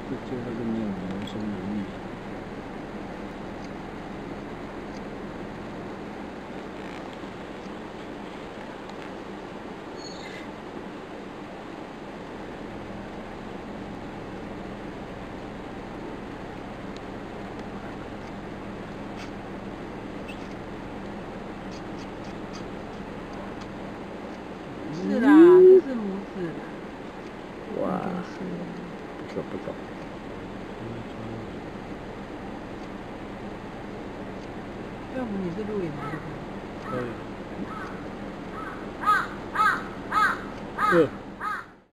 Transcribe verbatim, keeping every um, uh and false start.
这最后就没有谋生能力。 是啦，这是母子啦。 哇，不错不错。 要不你是录影吗？ 可以。呃。